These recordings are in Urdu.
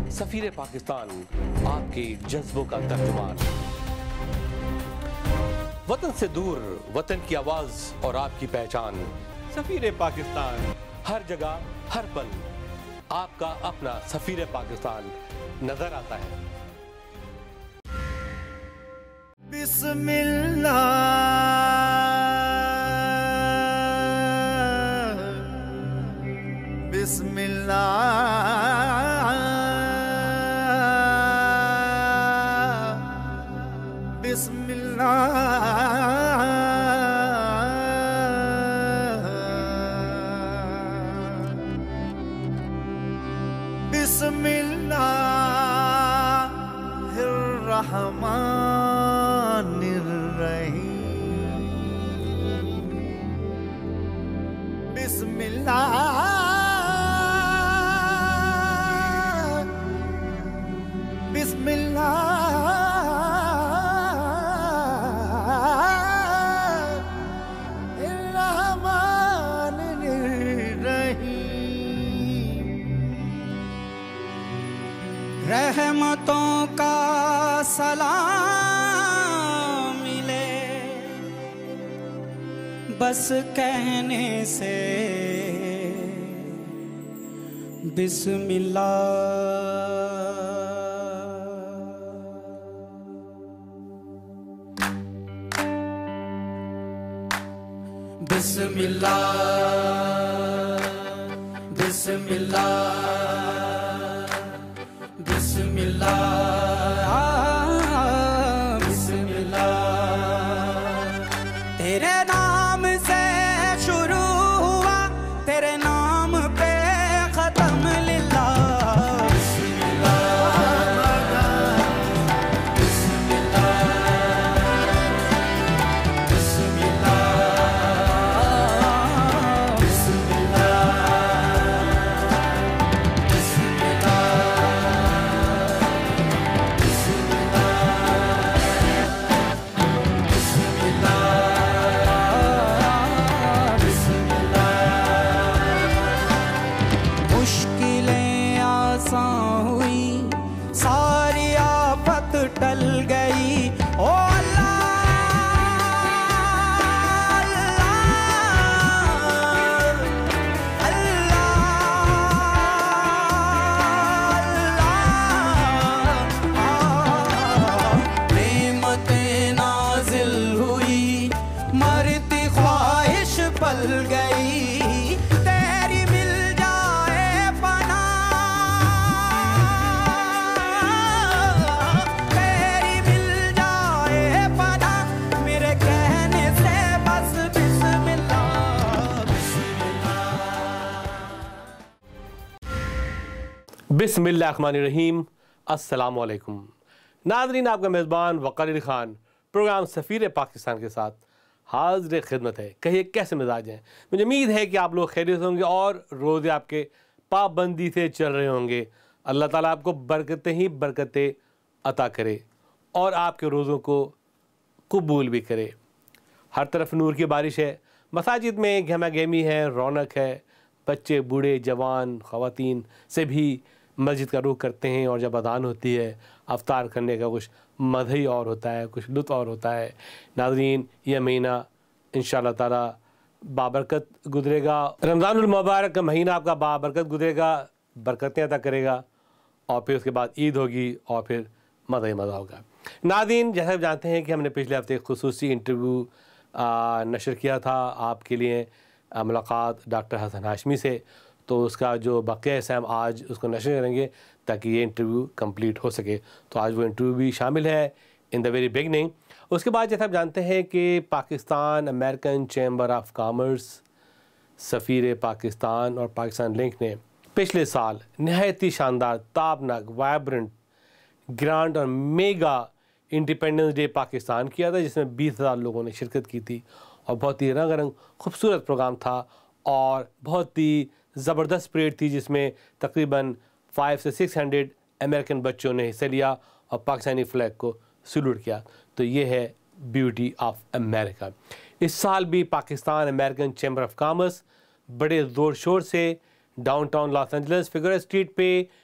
सफीर पाकिस्तान, आपके जज्बों का तर्जुमान। वतन से दूर, वतन की आवाज और आपकी पहचान। सफीर पाकिस्तान, हर जगह हर पल आपका अपना सफीर पाकिस्तान नजर आता है। बिस्मिल्लाह, बिस्मिल्लाह, बिस्मिल्लाहिर्रहमानिर्रहीम, बिस्मिल्लाह, बिस्मिल्लाह, रहमतों का सलाम मिले बस कहने से बिस्मिल्लाह, बिस्मिल्लाह, बिस्मिल्लाह, बिस्मिल्लाह, बिस्मिल्लाह। तेरे नाम से शुरू हुआ, तेरे नाम पे खत्म लिल्लाह। बिस्मिल्लाहिर्रहमानिर्रहीम। अस्सलामु अलैकुम नाज़रीन, आपका मेज़बान वक़ार अली ख़ान प्रोग्राम सफ़ीर पाकिस्तान के साथ हाज़िर खिदमत है। कहिए कैसे मिजाज हैं? मुझे उम्मीद है कि आप लोग खैरियत होंगे और रोज़े आपके पाबंदी से चल रहे होंगे। अल्लाह ताला आपको बरकतें ही बरकतें अता करे और आपके रोज़ों को कबूल भी करे। हर तरफ नूर की बारिश है, मसाजिद में गहमा गहमी है, रौनक है। बच्चे, बूढ़े, जवान, ख़वातीन से भी मस्जिद का रुख करते हैं और जब अज़ान होती है अफ्तार करने का कुछ मज़ा ही और होता है, कुछ लुत्फ़ और होता है। नाज़रीन, यह महीना इंशाअल्लाह ताला बाबरकत गुज़रेगा। रमज़ानुल मुबारक का महीना आपका बाबरकत गुज़रेगा, बरकतें अता करेगा और फिर उसके बाद ईद होगी और फिर मज़ा ही मज़ा होगा। नाज़रीन, जैसा आप जानते हैं कि हमने पिछले हफ़्ते एक ख़ुसूसी इंटरव्यू नशर किया था आपके लिए, मुलाकात डॉक्टर हसन हाशमी से। तो उसका जो बाक़िया हिस्सा हम आज उसको नशर करेंगे ताकि ये इंटरव्यू कंप्लीट हो सके। तो आज वो इंटरव्यू भी शामिल है इन द वेरी बिगनिंग। उसके बाद जैसा आप जानते हैं कि Pakistan American Chamber of Commerce, Safeer Pakistan और पाकिस्तान लिंक ने पिछले साल नहायत ही शानदार, ताबनाक, वाइब्रेंट, ग्रांड और मेगा इंडिपेंडेंस डे पाकिस्तान किया था, जिसमें 20,000 लोगों ने शिरकत की थी और बहुत ही रंग रंग खूबसूरत प्रोग्राम था और बहुत ही ज़बरदस्त परेड थी, जिसमें तकरीबन 500 से 600 अमेरिकन बच्चों ने हिस्सा लिया और पाकिस्तानी फ्लैग को सल्यूट किया। तो ये है ब्यूटी ऑफ अमेरिका। इस साल भी Pakistan American Chamber of Commerce बड़े ज़ोर शोर से downtown Los Angeles Figueroa Street पे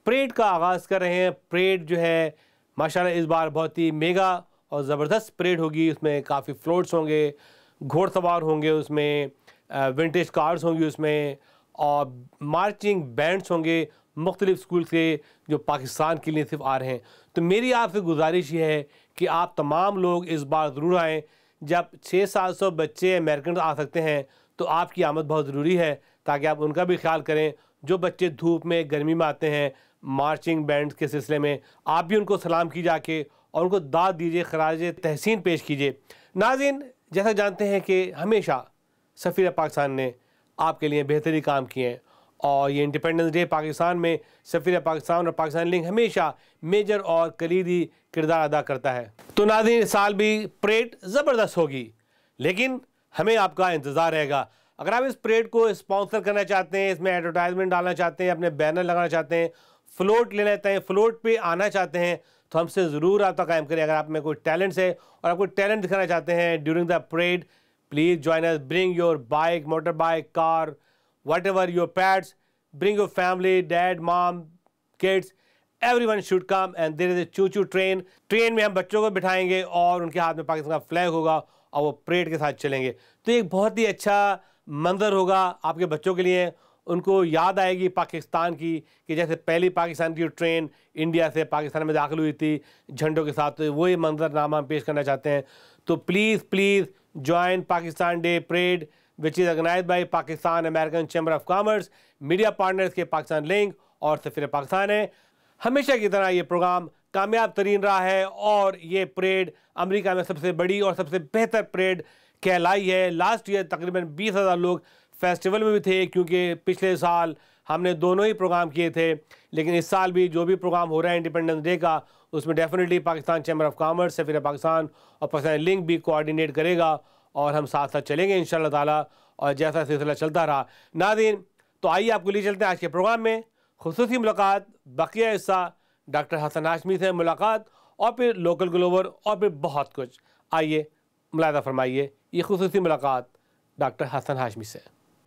پریڈ کا آغاز کر رہے ہیں. پریڈ جو ہے ماشاءاللہ اس بار بہت ہی میگا اور زبردست پریڈ ہوگی. اس میں کافی فلوٹس ہوں گے, گھوڑ سوار ہوں گے, اس میں ونٹیج کارز ہوں گی اس میں, اور مارچنگ بینڈس ہوں گے مختلف اسکول کے جو پاکستان کے لیے صرف آ رہے ہیں. تو میری آپ سے گزارش یہ ہے کہ آپ تمام لوگ اس بار ضرور آئیں. جب 600-700 بچے امریکنز آ سکتے ہیں تو آپ کی آمد بہت ضروری ہے, تاکہ آپ ان کا بھی خیال کریں. جو بچے دھوپ میں گرمی میں آتے ہیں مارچنگ بینڈ کے سلسلے میں, آپ بھی ان کو سلام کی جا کے اور ان کو داد دیجیے, خراج تحسین پیش کیجیے. ناظرین, جیسا جانتے ہیں کہ ہمیشہ سفیر پاکستان نے آپ کے لیے بہتری کام کیے ہیں, اور یہ انڈیپینڈنس ڈے پاکستان میں سفیر پاکستان اور پاکستان لنک ہمیشہ میجر اور کلیدی کردار ادا کرتا ہے. تو ناظرین, اس سال بھی پریڈ زبردست ہوگی, لیکن ہمیں آپ کا انتظار رہے گا. اگر آپ اس پریڈ کو اسپانسر کرنا چاہتے ہیں, اس میں ایڈورٹائزمنٹ ڈالنا چاہتے ہیں, اپنے بینر لگانا چاہتے ہیں, فلوٹ لینا چاہتے ہیں, فلوٹ پہ آنا چاہتے ہیں, تو ہم سے ضرور رابطہ قائم کریں. اگر آپ میں کوئی ٹیلنٹس ہے اور آپ کوئی ٹیلنٹ دکھانا چاہتے ہیں during the parade, please join us. Bring your bike, motor bike, car, whatever your pets, bring your family, dad, mom, kids, everyone should come. and there is a choo-choo train. Train میں ہم بچوں کو بٹھائیں گے اور ان کے ہاتھ میں پاکستان کا فلیگ ہوگا اور وہ پریڈ کے ساتھ چلیں گے. تو ایک بہت ہی اچھا منظر ہوگا آپ کے بچوں کے لیے. ان کو یاد آئے گی پاکستان کی, کہ جیسے پہلی پاکستان کی ٹرین انڈیا سے پاکستان میں داخل ہوئی تھی جھنڈوں کے ساتھ, تو وہی منظر نامہ ہم پیش کرنا چاہتے ہیں. تو please join Pakistan Day Parade which is organized by Pakistan American Chamber of Commerce. Media partners کے پاکستان لنک اور سفیر پاکستان ہے. ہمیشہ کی طرح یہ پروگرام کامیاب ترین رہا ہے, اور یہ پریڈ امریکہ میں سب سے بڑی اور سب سے بہتر پریڈ کہلائی ہے. لاسٹ ایئر تقریباً 20,000 لوگ فیسٹیول میں بھی تھے, کیونکہ پچھلے سال ہم نے دونوں ہی پروگرام کیے تھے. لیکن اس سال بھی جو بھی پروگرام ہو رہا ہے انڈیپینڈنس ڈے کا, اس میں definitely Pakistan Chamber of Commerce, Safeer Pakistan اور پاکستان لنک بھی کوآرڈینیٹ کرے گا, اور ہم ساتھ ساتھ چلیں گے انشاءاللہ تعالیٰ, اور جیسا سلسلہ چلتا رہا. ناظرین, تو آئیے آپ کو لے چلتے ہیں آج کے پروگرام میں. خصوصی ملاقات, بقیہ حصہ ڈاکٹر حسن ہاشمی سے ملاقات, اور پھر لوکل گلوبل, اور پھر بہت کچھ. آئیے ملاحظہ فرمائیے یہ خصوصی ملاقات ڈاکٹر حسن ہاشمی سے.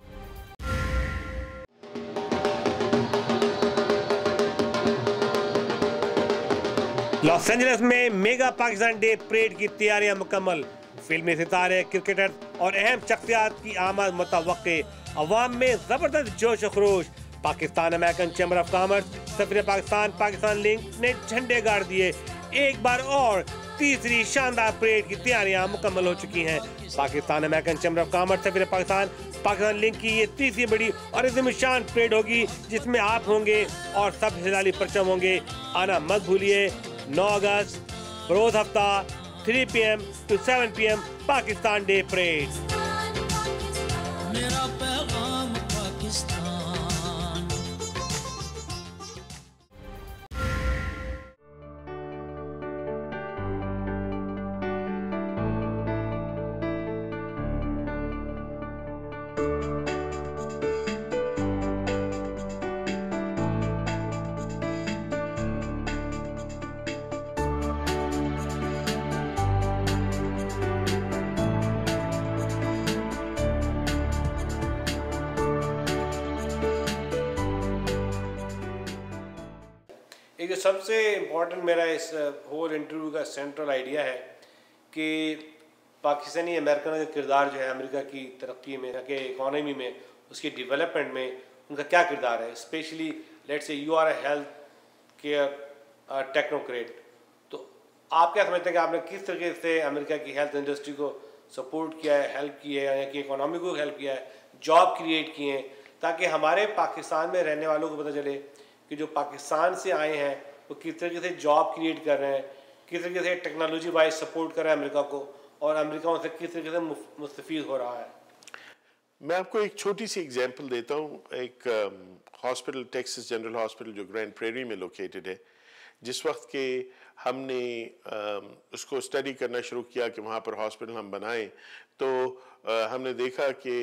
لاس اینجلس میں میگا پاکستان ڈے پریڈ کی تیاریاں مکمل. فلمی ستارے, کرکٹر اور اہم شخصیات کی آمد متوقع. عوام میں زبردست جوش و خروش. Pakistan American Chamber of Commerce, Safeer Pakistan, Pakistan link نے جھنڈے گاڑ دیے. ایک بار اور تیسری شاندار پریڈ کی تیاریاں مکمل ہو چکی ہیں. Pakistan American Chamber of Commerce, Safeer Pakistan, Pakistan link کی یہ تیسری بڑی اور عظیم شان پریڈ ہوگی, جس میں آپ ہوں گے اور سب ہلالی پرچم ہوں گے. آنا مت بھولیے. 9 اگست بروز ہفتہ 3 PM to 7 PM Pakistan Day Parade. میرا پیغام پاکستان. ایک جو سب سے امپورٹنٹ میرا اس ہول انٹرویو کا سینٹرل آئیڈیا ہے کہ پاکستانی امریکنوں کا کردار جو ہے امریکہ کی ترقی میں, کہ اکانومی میں, اس کی ڈیولپمنٹ میں ان کا کیا کردار ہے. Especially let's say you are a health care technocrat, تو آپ کیا سمجھتے ہیں کہ آپ نے کس طریقے سے امریکہ کی ہیلتھ انڈسٹری کو سپورٹ کیا ہے, ہیلپ کی ہے, یعنی کہ اکانومی کو ہیلپ کیا ہے, جاب کریٹ کیے ہیں, تاکہ ہمارے پاکستان میں رہنے والوں کو پتہ چلے کہ جو پاکستان سے آئے ہیں وہ کس طریقے سے جاب کریٹ کر رہے ہیں, کس طریقے سے ٹیکنالوجی وائز سپورٹ کر رہے ہیں امریکہ کو, اور امریکہ ان سے کس طریقے سے مستفید ہو رہا ہے. میں آپ کو ایک چھوٹی سی ایگزامپل دیتا ہوں. ایک ہاسپٹل, ٹیکسس جنرل ہاسپٹل, جو گرینڈ پریری میں لوکیٹڈ ہے, جس وقت کہ ہم نے اس کو اسٹڈی کرنا شروع کیا کہ وہاں پر ہاسپٹل ہم بنائیں, تو ہم نے دیکھا کہ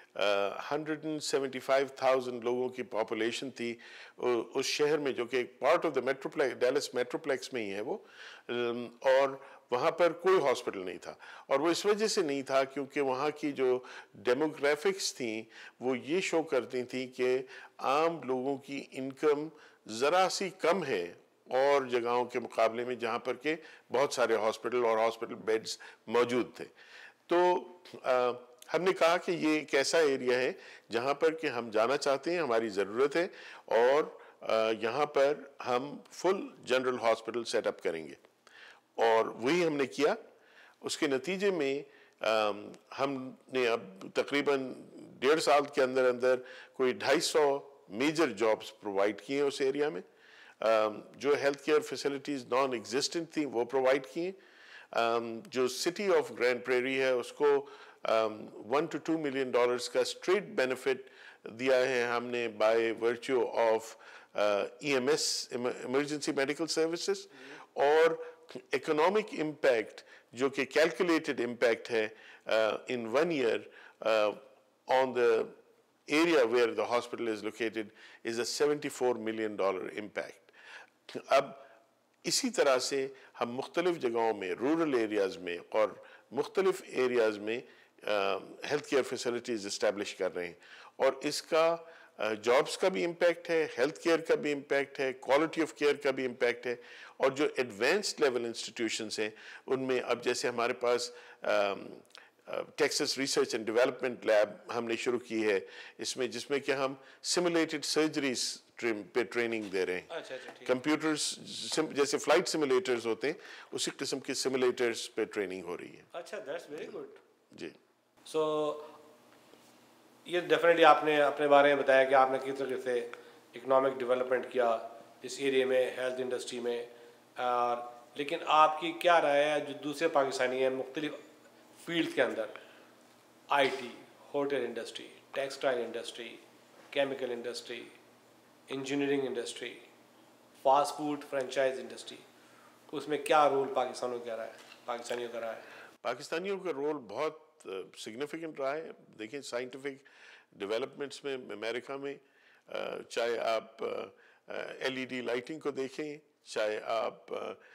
175,000 لوگوں کی پاپولیشن تھی اس شہر میں, جو کہ ایک part of the metroplex, Dallas metroplex میں ہی ہے وہ, اور وہاں پر کوئی ہاسپٹل نہیں تھا. اور وہ اس وجہ سے نہیں تھا کیونکہ وہاں کی جو ڈیموگرافکس تھیں وہ یہ شو کرتی تھیں کہ عام لوگوں کی انکم ذرا سی کم ہے اور جگہوں کے مقابلے میں جہاں پر کہ بہت سارے ہاسپٹل اور ہاسپٹل بیڈز موجود تھے. تو ہم نے کہا کہ یہ ایک ایسا ایریا ہے جہاں پر کہ ہم جانا چاہتے ہیں, ہماری ضرورت ہے, اور یہاں پر ہم full general hospital set up کریں گے, اور وہی ہم نے کیا. اس کے نتیجے میں ہم نے اب تقریباً 1.5 سال کے اندر اندر کوئی 250 میجر جابز پرووائڈ کیے اس ایریا میں. جو health care facilities non existent تھیں وہ پرووائڈ کیے. جو سٹی آف گرینڈ پریری ہے اس کو $1 to $2 million کا اسٹریٹ بینیفٹ دیا ہے ہم نے by virtue of EMS emergency medical services, اور اکنامک امپیکٹ جو کہ کیلکولیٹڈ امپیکٹ ہے in 1 year on the area where the hospital is located is a $74 million impact. اب اسی طرح سے ہم مختلف جگہوں میں رورل ایریاز میں اور مختلف ایریاز میں ہیلتھ کیئر فیسلٹیز اسٹیبلش کر رہے ہیں, اور اس کا جابس کا بھی امپیکٹ ہے, ہیلتھ کیئر کا بھی امپیکٹ ہے, کوالٹی آف کیئر کا بھی امپیکٹ ہے. اور جو ایڈوانسڈ لیول انسٹیٹیوشنز ہیں ان میں اب جیسے ہمارے پاس Texas research and development lab ہم نے شروع کی ہے, جس میں کہ ہم سیمولیٹڈ سرجریز پہ ٹریننگ دے رہے ہیں. کمپیوٹرز جیسے فلائٹ سیمولیٹرز ہوتے ہیں اسی قسم کے سیمولیٹرز پہ ٹریننگ ہو رہی ہے. اچھا, دیٹس ویری گڈ. جی, سو یہ ڈیفینیٹلی آپ نے اپنے بارے میں بتایا کہ آپ نے کس طرح سے اکنامک ڈیولپمنٹ کیا اس ایریے میں, ہیلتھ انڈسٹری میں. لیکن آپ کی کیا رائے ہے جو دوسرے پاکستانی ہیں مختلف فیلڈ کے اندر, I T, hotel industry, textile industry, chemical industry, engineering industry, fast food franchise industry, اس میں کیا رول پاکستانیوں کا رہا ہے؟ پاکستانیوں کا رول بہت سگنیفیکنٹ رہا ہے. دیکھیں سائنٹیفک ڈیولپمنٹس میں امریکہ میں, چاہے آپ LED لائٹنگ کو دیکھیں, چاہے آپ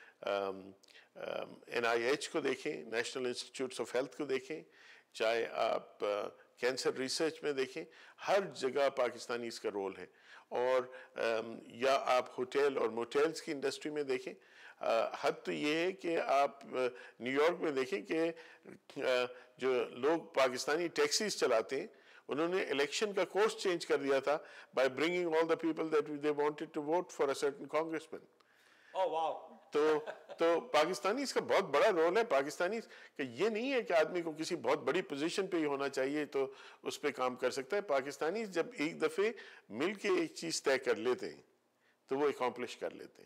NIH کو دیکھیں, نیشنل انسٹیٹیوٹس آف ہیلتھ کو دیکھیں, چاہے آپ کینسر ریسرچ میں دیکھیں, ہر جگہ پاکستانی اس کا رول ہے. اور یا آپ ہوٹل اور موٹیلز کی انڈسٹری میں دیکھیں, حد تو یہ ہے کہ آپ نیو یارک میں دیکھیں کہ جو لوگ پاکستانی ٹیکسیز چلاتے ہیں انہوں نے الیکشن کا کورس چینج کر دیا تھا by bringing all the people that they wanted to vote for a certain congressman. تو پاکستانی اس کا بہت بڑا رول ہے. پاکستانی کہ یہ نہیں ہے کہ آدمی کو کسی بہت بڑی پوزیشن پہ ہی ہونا چاہیے تو اس پہ کام کر سکتا ہے. پاکستانی جب ایک دفعے مل کے ایک چیز طے کر لیتے ہیں تو وہ اکمپلش کر لیتے ہیں.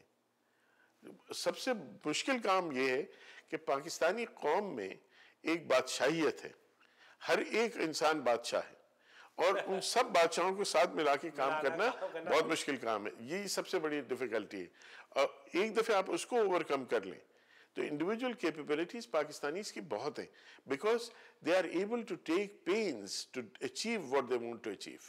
سب سے مشکل کام یہ ہے کہ پاکستانی قوم میں ایک بادشاہیت ہے, ہر ایک انسان بادشاہ ہے, اور ان سب بادشاہوں کو ساتھ ملا کے کام کرنا بہت مشکل کام ہے. یہی سب سے بڑی ڈیفیکلٹی ہے. اور ایک دفعہ آپ اس کو اوور کم کر لیں تو انڈیویجول کیپیبلٹیز پاکستانیز کی بہت ہیں, because they are able to take pains to achieve what they want to achieve,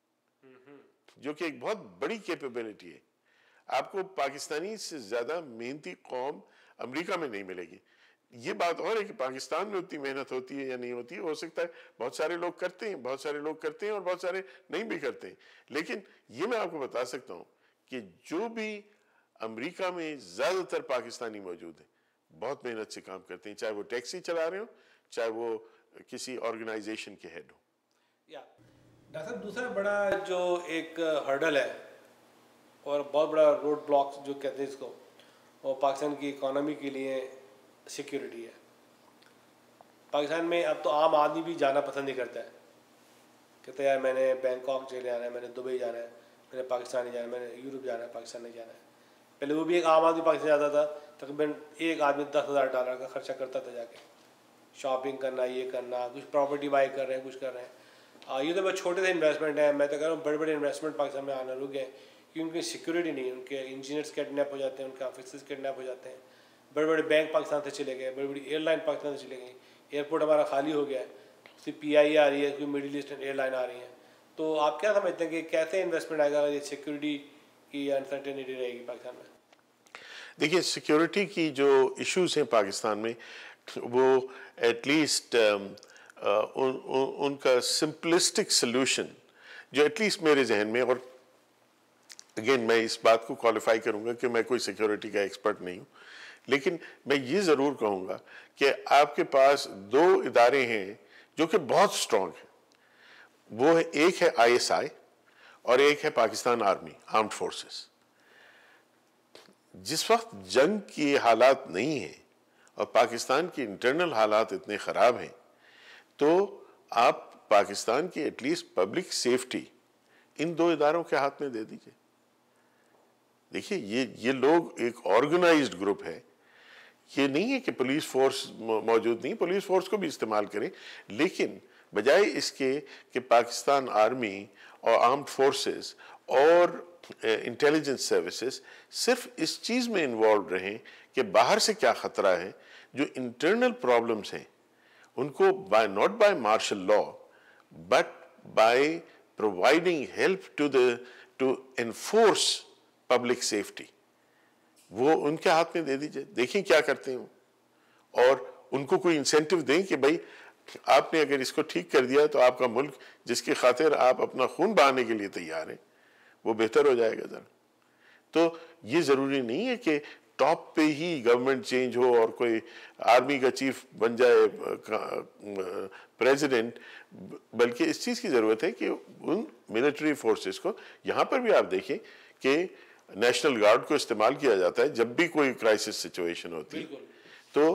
جو کہ ایک بہت بڑی کیپیبلٹی ہے. آپ کو پاکستانی سے زیادہ محنتی قوم امریکہ میں نہیں ملے گی. یہ بات اور ہے کہ پاکستان میں اتنی محنت ہوتی ہے یا نہیں ہوتی ہے, ہو سکتا ہے بہت سارے لوگ کرتے ہیں, بہت سارے لوگ کرتے ہیں اور بہت سارے نہیں بھی کرتے ہیں. لیکن یہ میں آپ کو بتا سکتا ہوں کہ جو بھی امریکہ میں زیادہ تر پاکستانی موجود ہیں بہت محنت سے کام کرتے ہیں, چاہے وہ ٹیکسی چلا رہے ہوں, چاہے وہ کسی آرگنائزیشن کے ہیڈ ہوں. ڈاکٹر صاحب, دوسرا بڑا جو ایک ہرڈل ہے اور بہت بڑا روڈ بلاک جو کہتے ہیں اس کو, وہ پاکستان کی اکانومی کے لیے سیکیورٹی ہے. پاکستان میں اب تو عام آدمی بھی جانا پسند نہیں کرتا ہے, کہتے ہیں یار میں نے بینکاک چلے جانا ہے, میں نے دبئی جانا ہے, میں نے پاکستان نہیں جانا, میں نے یورپ جانا ہے, پاکستان نہیں جانا ہے. پہلے وہ بھی ایک عام آدمی پاکستان جاتا تھا, تقریباً ایک آدمی $10,000 کا خرچہ کرتا تھا جا کے شاپنگ کرنا, یہ کرنا, کچھ پراپرٹی بائی کر رہے ہیں, کچھ کر رہے ہیں. یہ تو بہت چھوٹے سے انویسٹمنٹ ہیں. میں تو کہہ رہا ہوں بڑے بڑے انویسٹمنٹ پاکستان میں آنا رک گئے کیونکہ ان کی سیکورٹی نہیں ہے. ان کے انجینئرس کڈنیپ ہو جاتے ہیں, ان کے آفیسرس کڈنیپ ہو جاتے ہیں. بڑے بڑے بینک پاکستان سے چلے گئے, بڑی بڑی ایئر لائن پاکستان سے چلے گئی, ایئرپورٹ ہمارا خالی ہو گیا ہے, PI آ رہی ہے, کوئی مڈل ایسٹرن ایئر لائن آ رہی ہیں. تو آپ کیا سمجھتے ہیں کہ کیسے انویسٹمنٹ آئے گا اگر یہ سیکورٹی کی انسرٹینٹی رہے گی پاکستان میں؟ دیکھیے سیکیورٹی کی جو ایشوز ہیں پاکستان میں وہ ایٹ لیسٹ ان کا سمپلسٹک سلوشن جو ایٹ لیسٹ میرے ذہن میں, اور اگین میں اس بات کو کوالیفائی کروں گا کہ میں کوئی سیکیورٹی کا ایکسپرٹ نہیں ہوں، لیکن میں یہ ضرور کہوں گا کہ آپ کے پاس دو ادارے ہیں جو کہ بہت سٹرونگ ہیں، وہ ایک ہے آئی ایس آئی اور ایک ہے پاکستان آرمی آرمڈ فورسز۔ جس وقت جنگ کی حالات نہیں ہیں اور پاکستان کی انٹرنل حالات اتنے خراب ہیں، تو آپ پاکستان کی ایٹ لیسٹ پبلک سیفٹی ان دو اداروں کے ہاتھ میں دے دیجئے۔ دیکھیے یہ لوگ ایک آرگنائزڈ گروپ ہے، یہ نہیں ہے کہ پولیس فورس موجود نہیں، پولیس فورس کو بھی استعمال کریں، لیکن بجائے اس کے کہ پاکستان آرمی اور آرمڈ فورسز اور انٹیلیجنس سروسز صرف اس چیز میں انوالوڈ رہیں کہ باہر سے کیا خطرہ ہے، جو انٹرنل پرابلمز ہیں ان کو not by martial law but by providing help to enforce public safety، وہ ان کے ہاتھ میں دے دیجئے، دیکھیں کیا کرتے ہیں، اور ان کو کوئی انسینٹیو دیں کہ بھائی آپ نے اگر اس کو ٹھیک کر دیا تو آپ کا ملک جس کی خاطر آپ اپنا خون بہانے کے لیے تیار ہیں وہ بہتر ہو جائے گا ذرا۔ تو یہ ضروری نہیں ہے کہ ٹاپ پہ ہی گورنمنٹ چینج ہو اور کوئی آرمی کا چیف بن جائے پریزیڈنٹ، بلکہ اس چیز کی ضرورت ہے کہ ان ملٹری فورسز کو، یہاں پر بھی آپ دیکھیں کہ نیشنل گارڈ کو استعمال کیا جاتا ہے جب بھی کوئی کرائسس سچویشن ہوتی ہے، تو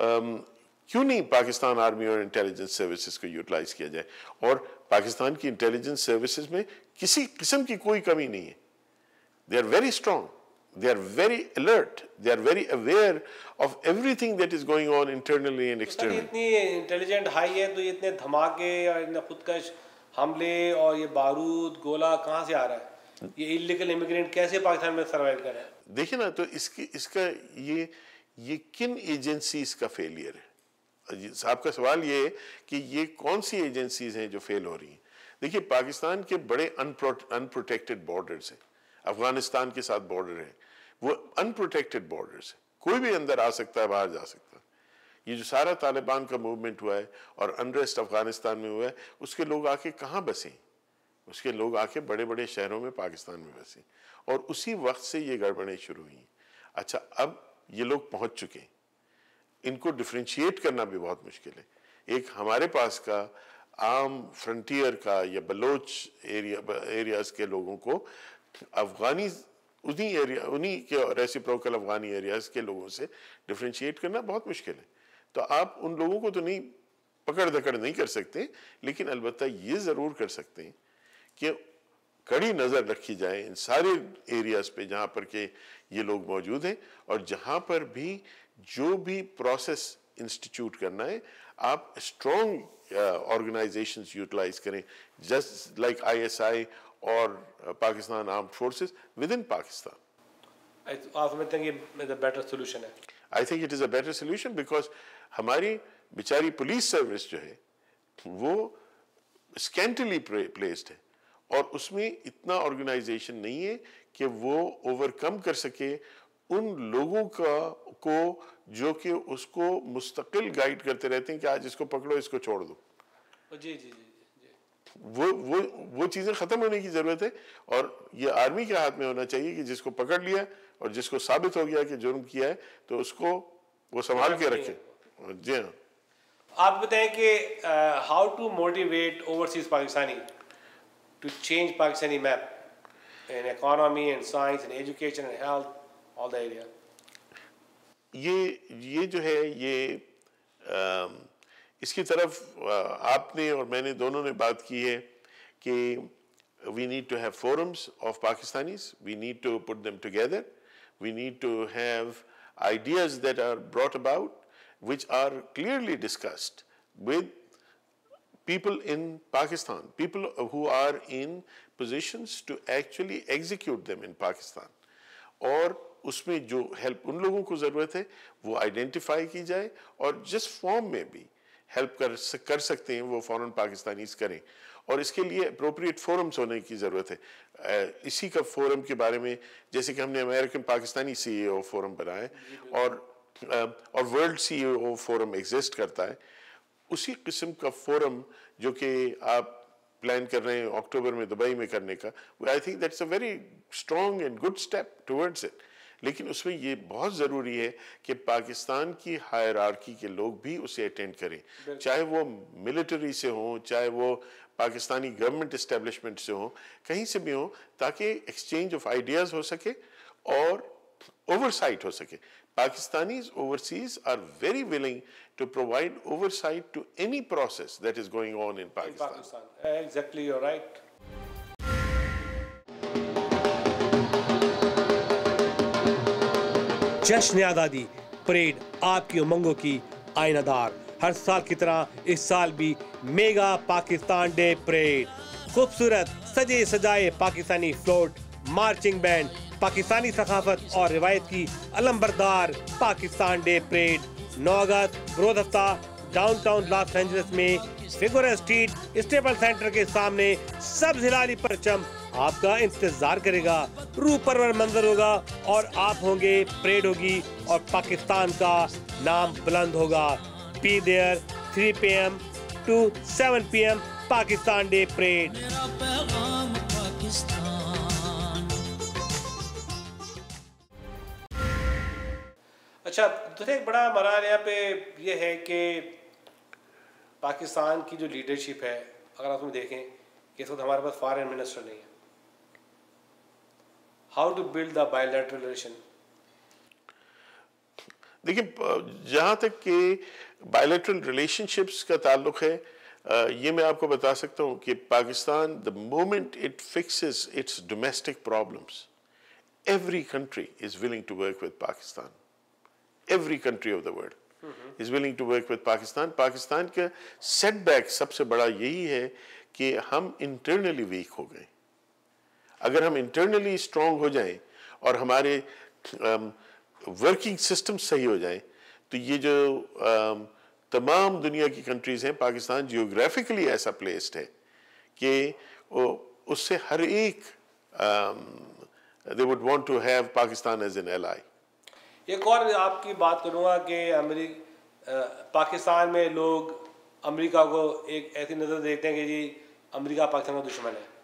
کیوں نہیں پاکستان آرمی اور انٹیلیجنس سروسز کو یوٹیلائز کیا جائے؟ اور پاکستان کی انٹیلیجنس سروسز میں کسی قسم کی کوئی کمی نہیں ہے، they are very strong, they are very alert, they are very aware of everything that is going on internally and externally۔ اتنی انٹیلیجنٹ ہائی ہے تو یہ اتنے دھماکے اور اتنے خودکش حملے اور یہ بارود گولہ کہاں سے آ رہا ہے؟ یہ انلیگل امیگرینٹ کیسے پاکستان میں سروائیو کر رہا ہے؟ دیکھیں نا، تو اس کا یہ کن ایجنسیز کا فیلئر ہے؟ آپ کا سوال یہ ہے کہ یہ کون سی ایجنسیز ہیں جو فیل ہو رہی ہیں؟ دیکھیے پاکستان کے بڑے انپروٹیکٹڈ بارڈرز ہیں، افغانستان کے ساتھ بارڈر ہیں، وہ انپروٹیکٹڈ بارڈرز ہیں، کوئی بھی اندر آ سکتا ہے، باہر جا سکتا ہے۔ یہ جو سارا طالبان کا موومنٹ ہوا ہے اور انریسٹ افغانستان میں ہوا ہے، اس کے لوگ آ کے کہاں بسیں؟ اس کے لوگ آ کے بڑے بڑے شہروں میں پاکستان میں بسیں، اور اسی وقت سے یہ گڑبڑیں شروع ہوئی ہیں۔ اچھا، اب یہ لوگ پہنچ چکے ہیں، ان کو ڈفرینشیٹ کرنا بھی بہت مشکل ہے۔ ایک ہمارے پاس کا عام فرنٹیئر کا یا بلوچ ایریاز کے لوگوں کو افغانی انہی کے ریسیپروکل افغانی ایریاز کے لوگوں سے ڈفرینشیٹ کرنا بہت مشکل ہے۔ تو آپ ان لوگوں کو تو نہیں پکڑ دکڑ نہیں کر سکتے، لیکن البتہ یہ ضرور کر سکتے ہیں کہ کڑی نظر رکھی جائے ان سارے ایریاز پہ جہاں پر کہ یہ لوگ موجود ہیں، اور جہاں پر بھی جو بھی پروسیس انسٹیٹیوٹ کرنا ہے آپ اسٹرانگ آرگنائزیشنز یوٹیلائز کریں، just like I S I اور Pakistan armed forces with in Pakistan. آپ سمجھتے ہیں کہ یہ بیٹر سولوشن ہے؟ I think it is a better solution because ہماری بیچاری پولیس سروس جو ہے وہ اسکینٹلی پلیسڈ ہے، اور اس میں اتنا آرگنائزیشن نہیں ہے کہ وہ اوورکم کر سکے ان لوگوں کو جو کہ اس کو مستقل گائیڈ کرتے رہتے ہیں کہ آج اس کو پکڑو، اس کو چھوڑ دو۔ جی جی جی، وہ چیزیں ختم ہونے کی ضرورت ہے، اور یہ آرمی کے ہاتھ میں ہونا چاہیے کہ جس کو پکڑ لیا اور جس کو ثابت ہو گیا کہ جرم کیا ہے تو اس کو وہ سنبھال کے رکھے۔ جی ہاں، آپ بتائیں کہ how to motivate overseas Pakistani to change Pakistani map in economy and science and education and health all the area? یہ جو ہے یہ اس کی طرف آپ نے اور میں نے دونوں نے بات کی ہے کہ we need to have forums of Pakistanis, we need to put them together, we need to have ideas that are brought about which are clearly discussed with people in Pakistan, people who are in positions to actually execute them in Pakistan. اور اس میں جو ہیلپ ان لوگوں کو ضرورت ہے وہ آئیڈینٹیفائی کی جائے، اور جس فارم میں بھی ہیلپ کر سکتے ہیں وہ فوراً پاکستانیز کریں، اور اس کے لیے اپروپریٹ فورمز ہونے کی ضرورت ہے۔ اسی کا فورم کے بارے میں جیسے کہ ہم نے American Pakistani C A O forum بنایا اور world C A O forum exist کرتا ہے، اسی قسم کا فورم جو کہ آپ پلان کر رہے ہیں اکتوبر میں دبئی میں کرنے کا. I think that's a very strong and good step towards it. لیکن اس میں یہ بہت ضروری ہے کہ پاکستان کی ہائرارکی کے لوگ بھی اسے اٹینڈ کریں, چاہے وہ ملٹری سے ہوں, چاہے وہ پاکستانی گورنمنٹ اسٹیبلشمنٹ سے ہوں, کہیں سے بھی ہوں, تاکہ ایکسچینج آف آئیڈیاز ہو سکے اور oversight ہو سکے. Pakistanis overseas are very willing to provide oversight to any process that is going on in Pakistan. Exactly, you're right. جشن آزادی پریڈ آپ کی امنگوں کی آئینہ دار. ہر سال کی طرح اس سال بھی میگا پاکستان ڈے پریڈ. خوبصورت سجے سجائے Pakistani float, marching band, Pakistani ثقافت اور روایت کی علمبردار پاکستان ڈے پریڈ 9 اگست بروز ہفتہ ڈاؤن ٹاؤن لاس اینجلس میں فگورا اسٹریٹ اسٹیپل سینٹر کے سامنے سبز ہلالی پرچم آپ کا انتظار کرے گا. روح پرور منظر ہوگا اور آپ ہوں گے, پریڈ ہوگی اور پاکستان کا نام بلند ہوگا. Be there 3 PM to 7 PM Pakistan Day Parade. میرا پیغام پاکستان. اچھا, دوسرا ایک بڑا مرحلہ یہاں پہ یہ ہے کہ پاکستان کی جو لیڈرشپ ہے, اگر آپ دیکھیں کہ اس وقت ہمارے پاس فارن منسٹر نہیں ہے. How to build the bilateral relation. دیکھیں, جہاں تک کہ بائیلیٹرل ریلیشن شپس کا تعلق ہے, یہ میں آپ کو بتا سکتا ہوں کہ Pakistan the moment it fixes its domestic problems, every country is willing to work with Pakistan. Every country of the world is willing to work with Pakistan. Pakistan کا سیٹ بیک سب سے بڑا یہی ہے کہ ہم انٹرنلی ویک ہو گئے. اگر ہم انٹرنلی اسٹرانگ ہو جائیں اور ہمارے ورکنگ سسٹم صحیح ہو جائیں, تو یہ جو تمام دنیا کی کنٹریز ہیں, پاکستان جیوگرافکلی ایسا پلیسڈ ہے کہ اس سے ہر ایک they would want to have Pakistan as an ally. ایک اور آپ کی بات کروں گا کہ پاکستان میں لوگ امریکہ کو ایک ایسی نظر دیکھتے ہیں کہ جی امریکہ پاکستان کا دشمن ہے.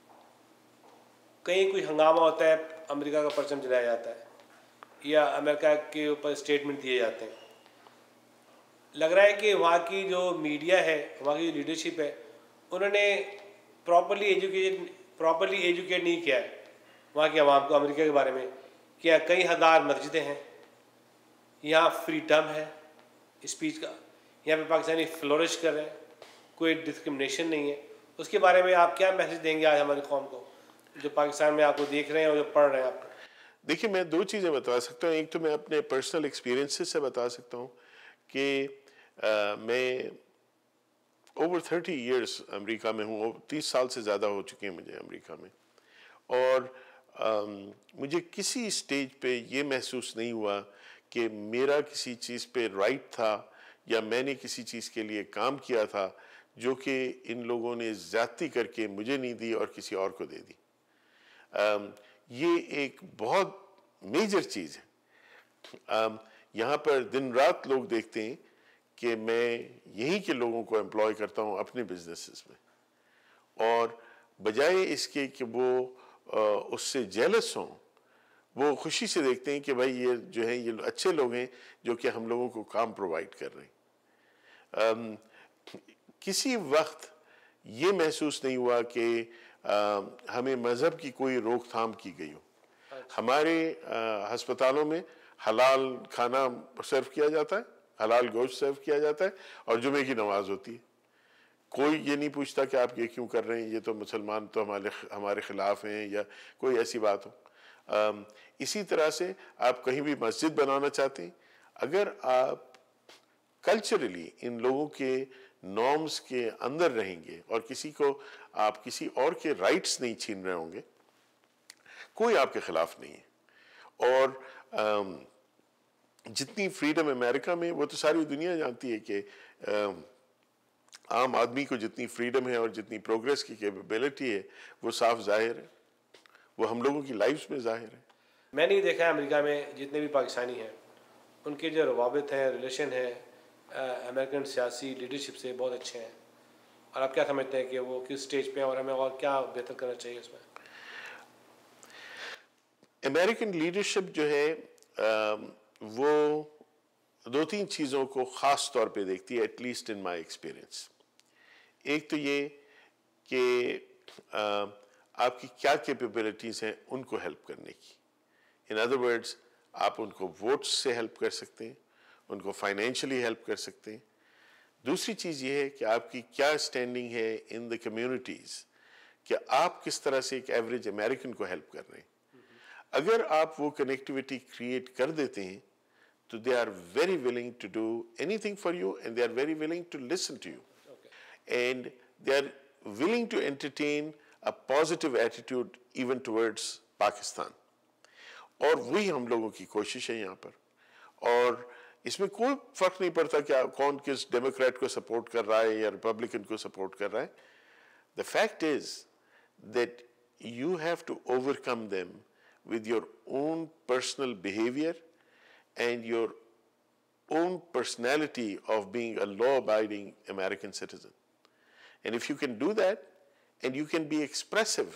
کہیں کوئی ہنگامہ ہوتا ہے امریکہ کا پرچم جلایا جاتا ہے یا امریکہ کے اوپر اسٹیٹمنٹ دیے جاتے ہیں. لگ رہا ہے کہ وہاں کی جو میڈیا ہے, وہاں کی جو لیڈرشپ ہے, انہوں نے پراپرلی ایجوکیٹ نہیں کیا ہے وہاں کی عوام کو امریکہ کے بارے میں. کیا کئی ہزار مسجدیں ہیں, یہاں فریڈم ہے اسپیچ کا, یہاں پہ پاکستانی فلورش کر رہے ہیں, کوئی ڈسکرمنیشن نہیں ہے. اس کے بارے میں آپ کیا میسج دیں گے آج ہماری قوم کو جو پاکستان میں آپ کو دیکھ رہے ہیں اور جو پڑھ رہے ہیں آپ کو؟ دیکھیں, میں 2 چیزیں بتا سکتا ہوں. ایک تو میں اپنے پرسنل ایکسپیرینسز سے بتا سکتا ہوں کہ میں اوور 30 ایئرس امریکہ میں ہوں, 30 سال سے زیادہ ہو چکے ہیں مجھے امریکہ میں, اور مجھے کسی اسٹیج پہ یہ محسوس نہیں ہوا کہ میرا کسی چیز پہ رائٹ تھا یا میں نے کسی چیز کے لیے کام کیا تھا جو کہ ان لوگوں نے زیادتی کر کے مجھے نہیں دی اور کسی اور کو دے دی. یہ ایک بہت میجر چیز ہے. یہاں پر دن رات لوگ دیکھتے ہیں کہ میں یہیں کے لوگوں کو امپلوائے کرتا ہوں اپنے بزنسز میں, اور بجائے اس کے کہ وہ اس سے جیلس ہوں, وہ خوشی سے دیکھتے ہیں کہ بھائی یہ جو ہے یہ اچھے لوگ ہیں جو کہ ہم لوگوں کو کام پرووائڈ کر رہے ہیں. کسی وقت یہ محسوس نہیں ہوا کہ ہمیں مذہب کی کوئی روک تھام کی گئی ہو. ہمارے ہسپتالوں میں حلال کھانا سرو کیا جاتا ہے, حلال گوشت سرو کیا جاتا ہے, اور جمعے کی نماز ہوتی ہے. کوئی یہ نہیں پوچھتا کہ آپ یہ کیوں کر رہے ہیں, یہ تو مسلمان تو ہمارے خلاف ہیں یا کوئی ایسی بات ہو. اسی طرح سے آپ کہیں بھی مسجد بنانا چاہتے ہیں, اگر آپ کلچرلی ان لوگوں کے نارمز کے اندر رہیں گے اور کسی کو آپ کسی اور کے رائٹس نہیں چھین رہے ہوں گے, کوئی آپ کے خلاف نہیں ہے. اور جتنی فریڈم امریکہ میں, وہ تو ساری دنیا جانتی ہے کہ عام آدمی کو جتنی فریڈم ہے اور جتنی پروگریس کی کیپیبلٹی ہے وہ صاف ظاہر ہے, وہ ہم لوگوں کی لائفز میں ظاہر ہے. میں نے دیکھا ہے امریکہ میں جتنے بھی پاکستانی ہیں ان کے جو روابط ہیں, ریلیشن ہیں امریکن سیاسی لیڈرشپ سے بہت اچھے ہیں, اور آپ کیا سمجھتے ہیں کہ وہ کس سٹیج پہ ہیں اور ہمیں اور کیا بہتر کرنا چاہیے اس میں؟ امریکن لیڈرشپ جو ہے وہ دو تین چیزوں کو خاص طور پہ دیکھتی ہے, at least in my experience. ایک تو یہ کہ آپ کی کیا کیپیبلٹیز ہیں ان کو ہیلپ کرنے کی. ان ادر ورڈز آپ ان کو ووٹس سے ہیلپ کر سکتے ہیں, ان کو فائنینشلی ہیلپ کر سکتے ہیں. دوسری چیز یہ ہے کہ آپ کی کیا اسٹینڈنگ ہے ان دا کمیونٹیز, کہ آپ کس طرح سے ایک ایوریج امریکن کو ہیلپ کر رہے ہیں. اگر آپ وہ کنیکٹیوٹی کریٹ کر دیتے ہیں تو they are very willing to do anything for you, and they are very willing to listen to you, and they are willing to entertain a positive attitude even towards Pakistan. اور وہی ہم لوگوں کی کوشش ہے یہاں پر. اور اس میں کوئی فرق نہیں پڑتا کہ کون کس ڈیموکریٹ کو سپورٹ کر رہا ہے یا ریپبلکن کو سپورٹ کر رہا ہے. The fact is that you have to overcome them with your own personal behavior and your own personality of being a law-abiding American citizen. And if you can do that, and you can be expressive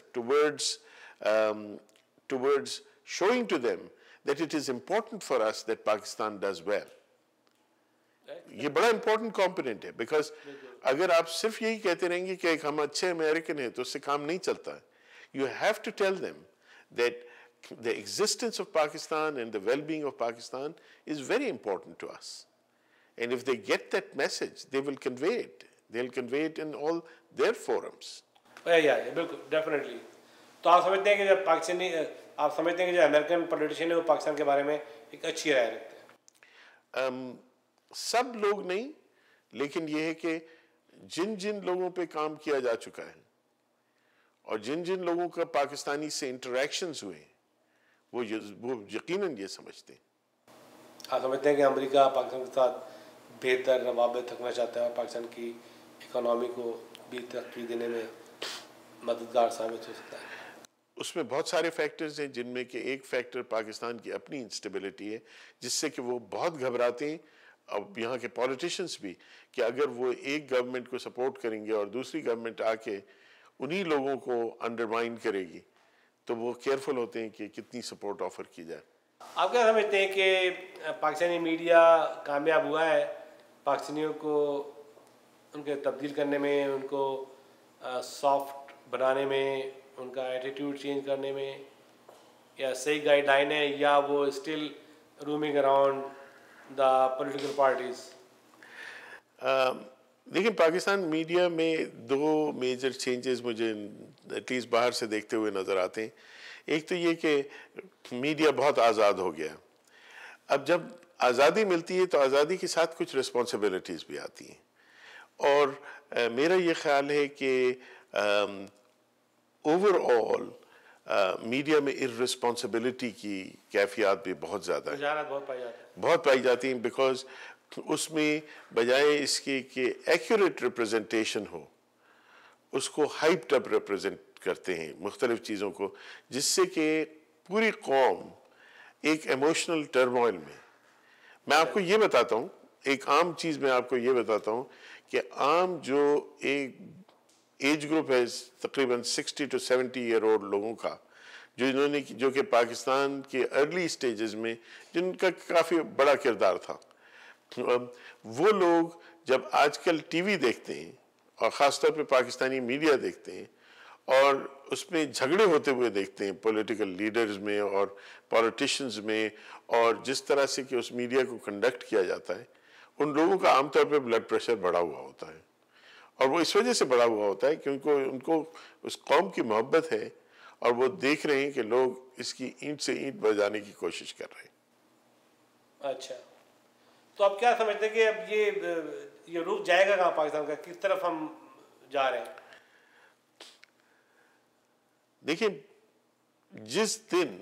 towards showing to them that it is important for us that Pakistan does well. یہ بڑا امپورٹنٹ کمپوننٹ ہے, بیکاز اگر آپ صرف یہی کہتے رہیں گے کہ ہم اچھے امریکن ہیں تو اس سے کام نہیں چلتا. You have to tell them that the existence of Pakistan and the well-being of Pakistan is very important to us. And if they get that message, they will convey it. They'll convey it in all their forums. بالکل ڈیفینیٹلی. تو آپ سمجھتے ہیں کہ جو پاکستانی, آپ سمجھتے ہیں کہ جو امریکن پولیٹیشین ہے وہ پاکستان کے بارے میں ایک اچھی رائے رکھتے ہیں؟ سب لوگ نہیں, لیکن یہ ہے کہ جن لوگوں پہ کام کیا جا چکا ہے اور جن لوگوں کا پاکستانی سے انٹریکشنز ہوئے ہیں وہ یقیناً یہ سمجھتے ہیں. آپ سمجھتے ہیں کہ امریکہ پاکستان کے ساتھ بہتر روابط رکھنا چاہتا ہے اور پاکستان کی اکانومی کو بھی ترقی دینے میں مددگار ثابت ہو سکتا ہے؟ اس میں بہت سارے فیکٹرز ہیں, جن میں کہ ایک فیکٹر پاکستان کی اپنی انسٹیبلٹی ہے, جس سے کہ وہ بہت گھبراتے ہیں, اور یہاں کے پولیٹیشنز بھی, کہ اگر وہ ایک گورنمنٹ کو سپورٹ کریں گے اور دوسری گورنمنٹ آ کے انہی لوگوں کو انڈرمائن کرے گی تو وہ کیئرفل ہوتے ہیں کہ کتنی سپورٹ آفر کی جائے. آپ کیا سمجھتے ہیں کہ پاکستانی میڈیا کامیاب ہوا ہے پاکستانیوں کو ان کے تبدیل کرنے میں, ان کو سافٹ بنانے میں, ان کا ایٹیٹیوڈ چینج کرنے میں, یا صحیح گائیڈ لائن ہے, یا وہ still roaming around the political parties? دیکھیں, پاکستان میڈیا میں دو میجر چینجز مجھے ایٹ لیسٹ باہر سے دیکھتے ہوئے نظر آتے ہیں. ایک تو یہ کہ میڈیا بہت آزاد ہو گیا. اب جب آزادی ملتی ہے تو آزادی کے ساتھ کچھ رسپانسبلٹیز بھی آتی ہیں, اور میرا یہ خیال ہے کہ اوور آل میڈیا میں ارسپانسبلٹی کی کیفیات بھی بہت زیادہ ہیں, بہت پائی جاتی ہیں, بیکاز اس میں بجائے اس کے کہ ایکوریٹ ریپرزنٹیشن ہو, اس کو ہائپڈ اپ ریپرزنٹ کرتے ہیں مختلف چیزوں کو, جس سے کہ پوری قوم ایک ایموشنل ٹرموائل میں. میں آپ کو یہ بتاتا ہوں, ایک عام چیز میں آپ کو یہ بتاتا ہوں کہ عام جو ایک ایج گروپ ہے تقریباً 60 to 70 ایئر اولڈ لوگوں کا, جو کہ پاکستان کے ارلی سٹیجز میں جن کا کافی بڑا کردار تھا, وہ لوگ جب آج کل ٹی وی دیکھتے ہیں اور خاص طور پہ پاکستانی میڈیا دیکھتے ہیں اور اس میں جھگڑے ہوتے ہوئے دیکھتے ہیں پولیٹیکل لیڈرز میں اور پولیٹیشنز میں, اور جس طرح سے کہ اس میڈیا کو کنڈکٹ کیا جاتا ہے, ان لوگوں کا عام طور پہ بلڈ پریشر بڑھا ہوا ہوتا ہے. اور وہ اس وجہ سے بڑھا ہوا ہوتا ہے کہ ان کو اس قوم کی محبت ہے, اور وہ دیکھ رہے ہیں کہ لوگ اس کی اینٹ سے اینٹ بجانے کی کوشش کر رہے ہیں. اچھا, تو آپ کیا سمجھتے ہیں کہ اب یہ رک جائے گا کہاں پاکستان کا, کس طرف ہم جا رہے ہیں؟ دیکھیں, جس دن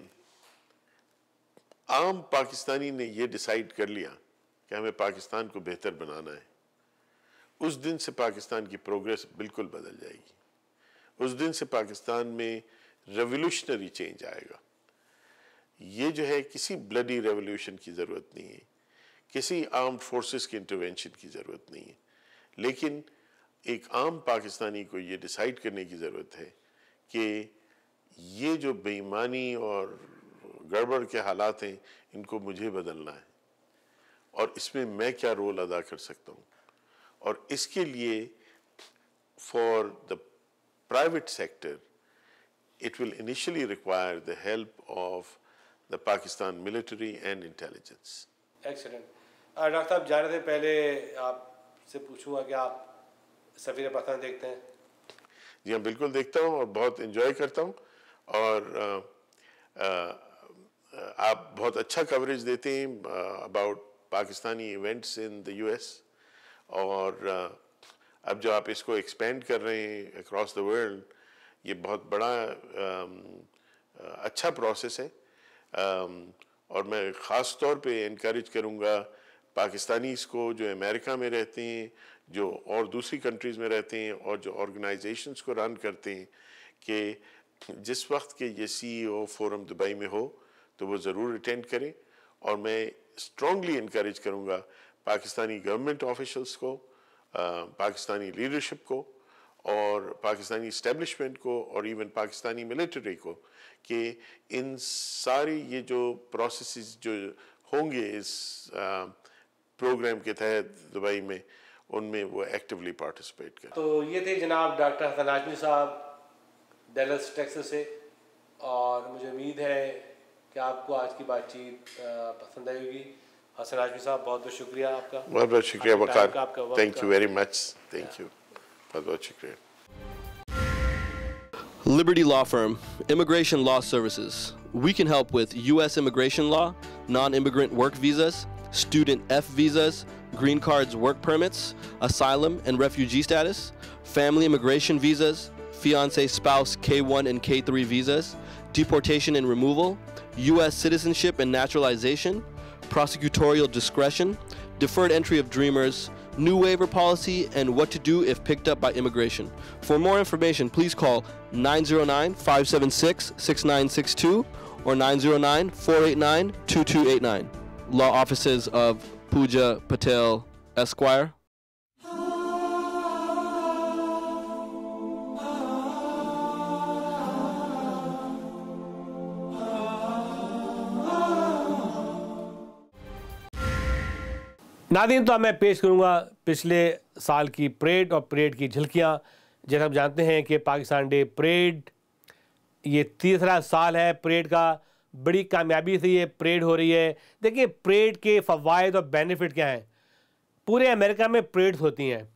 عام پاکستانی نے یہ ڈیسائیڈ کر لیا کہ ہمیں پاکستان کو بہتر بنانا ہے, اس دن سے پاکستان کی پروگریس بالکل بدل جائے گی. اس دن سے پاکستان میں ریولوشنری چینج آئے گا. یہ جو ہے کسی بلڈی ریولوشن کی ضرورت نہیں ہے, کسی آرمڈ فورسز کی انٹرونشن کی ضرورت نہیں ہے, لیکن ایک عام پاکستانی کو یہ ڈیسائیڈ کرنے کی ضرورت ہے کہ یہ جو بے ایمانی اور گڑبڑ کے حالات ہیں ان کو مجھے بدلنا ہے اور اس میں کیا رول ادا کر سکتا ہوں. اور اس کے لیے for the private sector it will initially require the help of the Pakistan military and intelligence. Excellent. Doctor صاحب جانے سے پہلے آپ سے پوچھوں گا کہ آپ سفیر پاکستان دیکھتے ہیں؟ جی ہاں بالکل دیکھتا ہوں اور بہت انجوائے کرتا ہوں اور آپ بہت اچھا کوریج دیتے ہیں about Pakistani events in the U S. اور اب جو آپ اس کو ایکسپینڈ کر رہے ہیں اکراس دا ورلڈ یہ بہت بڑا اچھا پروسیس ہے. اور میں خاص طور پہ انکریج کروں گا پاکستانیز کو جو امریکہ میں رہتے ہیں جو اور دوسری کنٹریز میں رہتے ہیں اور جو آرگنائزیشنز کو رن کرتے ہیں کہ جس وقت کہ یہ سی ای او فورم دبئی میں ہو تو وہ ضرور اٹینڈ کریں. اور میں اسٹرانگلی انکریج کروں گا پاکستانی گورنمنٹ آفیشلز کو, پاکستانی لیڈرشپ کو اور پاکستانی اسٹیبلشمنٹ کو اور ایون پاکستانی ملٹری کو کہ ان ساری یہ جو پروسیسز جو ہوں گے اس پروگرام کے تحت دبئی میں ان میں وہ ایکٹیولی پارٹیسپیٹ کریں. تو یہ تھے جناب ڈاکٹر حسن ہاشمی صاحب ڈیلس ٹیکساس سے, اور مجھے امید ہے کہ آپ کو آج کی بات چیت پسند آئی ہوگی. حسن ہاشمی صاحب بہت بہت شکریہ آپ کا. بہت بہت شکریہ Waqar, thank you very much, thank you, بہت بہت شکریہ. Liberty Law Firm, Immigration Law Services. We can help with U.S. immigration law, non-immigrant work visas, student F visas, green cards, work permits, asylum and refugee status, family immigration visas, fiancé spouse K1 and K3 visas, deportation and removal, U.S. citizenship and naturalization, prosecutorial discretion, deferred entry of dreamers, new waiver policy, and what to do if picked up by immigration. For more information, please call 909-576-6962 or 909-489-2289. Law offices of Pooja Patel, Esquire. ناظرین, تو میں پیش کروں گا پچھلے سال کی پریڈ اور پریڈ کی جھلکیاں. جیسے آپ جانتے ہیں کہ پاکستان ڈے پریڈ یہ تیسرا سال ہے پریڈ کا. بڑی کامیابی سے یہ پریڈ ہو رہی ہے. دیکھیں پریڈ کے فوائد اور بینیفٹ کیا ہیں. پورے امریکہ میں پریڈز ہوتی ہیں.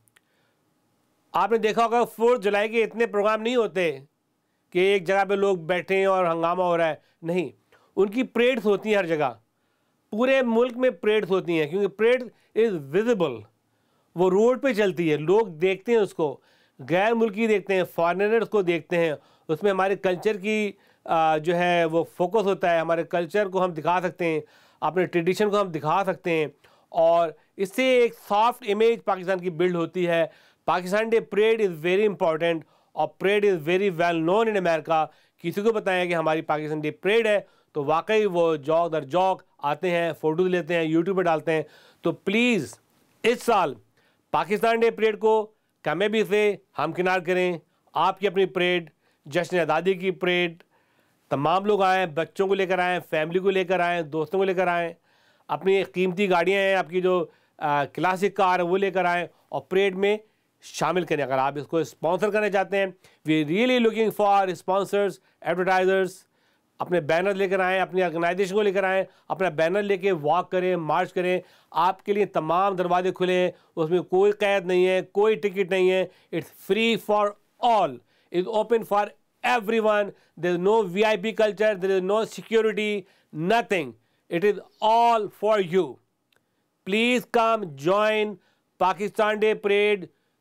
آپ نے دیکھا ہوگا 4 جولائی کے اتنے پروگرام نہیں ہوتے کہ ایک جگہ پہ لوگ بیٹھے ہیں اور ہنگامہ ہو رہا ہے. نہیں, ان کی پریڈز ہوتی ہیں ہر جگہ. پورے ملک میں پریڈز ہوتی ہیں کیونکہ پریڈ از ویزیبل. وہ روڈ پہ چلتی ہے, لوگ دیکھتے ہیں اس کو, غیر ملکی دیکھتے ہیں, فارنرز کو دیکھتے ہیں. اس میں ہمارے کلچر کی جو ہے وہ فوکس ہوتا ہے. ہمارے کلچر کو ہم دکھا سکتے ہیں, اپنے ٹریڈیشن کو ہم دکھا سکتے ہیں, اور اس سے ایک سافٹ امیج پاکستان کی بلڈ ہوتی ہے. Pakistan Day Parade is very important اور parade is very well known in America. کسی کو بتائیں کہ ہماری پاکستان ڈے پریڈ ہے تو واقعی وہ جوک در جوک آتے ہیں, فوٹوز لیتے ہیں, یوٹیوب پہ ڈالتے ہیں. تو پلیز اس سال پاکستان ڈے پریڈ کو کامیابی سے ہمکنار کریں. آپ کی اپنی پریڈ, جشن آزادی کی پریڈ, تمام لوگ آئیں, بچوں کو لے کر آئیں, فیملی کو لے کر آئیں, دوستوں کو لے کر آئیں, اپنی قیمتی گاڑیاں ہیں, آپ کی جو کلاسک کار ہے وہ لے کر آئیں اور پریڈ میں شامل کریں. اگر آپ اس کو اسپانسر کرنا چاہتے ہیں, we really looking for sponsors, advertisers. اپنے بینر لے کر آئیں, اپنی آرگنائزیشن کو لے کر آئیں, اپنا بینر لے کے واک کریں, مارچ کریں. آپ کے لیے تمام دروازے کھلے ہیں, اس میں کوئی قید نہیں ہے, کوئی ٹکٹ نہیں ہے. It's free for all, it's open for everyone. There is no VIP culture, there is no security, nothing. It is all for you. Please come join Pakistan Day Parade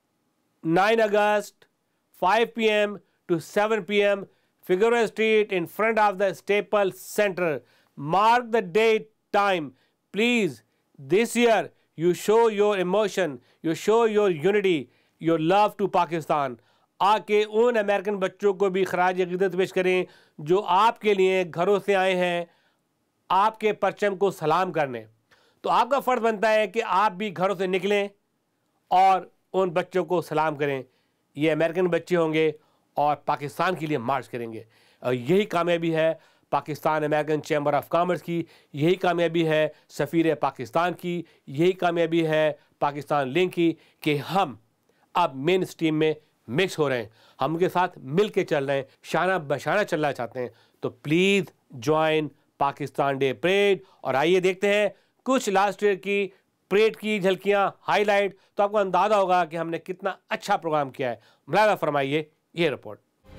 9 August 5 p.m. to 7 p.m. Figueroa Street in front of the Staples Center. Mark the date, time. Please, this year you show your emotion, you show your unity, your love to Pakistan. آ کے ان امریکن بچوں کو بھی خراج عقیدت پیش کریں جو آپ کے لیے گھروں سے آئے ہیں آپ کے پرچم کو سلام کرنے. تو آپ کا فرض بنتا ہے کہ آپ بھی گھروں سے نکلیں اور उन बच्चों को सलाम करें। ये अमेरिकन बच्चे होंगे और पाकिस्तान के लिए मार्च करेंगे। और यही कामयाबी है Pakistan American Chamber of Commerce की, यही कामयाबी है सफ़ीर पाकिस्तान की, यही कामयाबी है पाकिस्तान लिंक की कि हम अब मेन स्ट्रीम में मिक्स हो रहे हैं, हम उनके साथ मिल के चल रहे हैं, शाना बशाना चलना चाहते हैं। तो please join Pakistan Day Parade. और आइए देखते हैं कुछ लास्ट ईयर की परेड की झलकियाँ, हाईलाइट, तो आपको अंदाज़ा होगा कि हमने कितना अच्छा प्रोग्राम किया है। मुलाहिजा फरमाइए ये रिपोर्ट।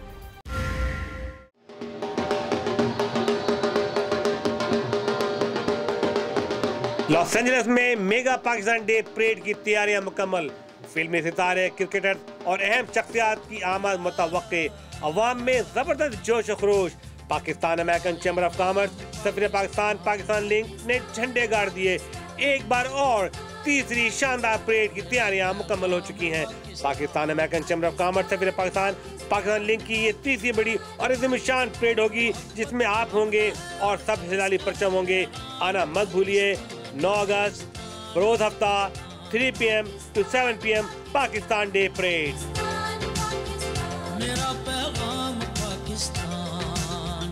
लॉस एंजलिस में मेगा पाकिस्तान डे परेड की तैयारियां मुकम्मल। फिल्मी सितारे, क्रिकेटर और अहम शख्सियात की आमद मुतवक्के। अवाम में जबरदस्त जोश और खरोश। Pakistan American Chamber of Commerce, Safeer Pakistan, Pakistan Link ने झंडे गाड़ दिए। एक बार और तीसरी शानदार परेड की तैयारियां मुकम्मल हो चुकी हैं। Pakistan American Chamber of Commerce, Safeer Pakistan, Pakistan Link की ये तीसरी बड़ी और इज़्ज़त-ए-शान परेड होगी जिसमें आप होंगे और सब हिलाली परचम होंगे। आना मत भूलिए। 9 अगस्त रोज हफ्ता 3 PM to 7 PM Pakistan Day Parade. मेरा पैगाम पाकिस्तान।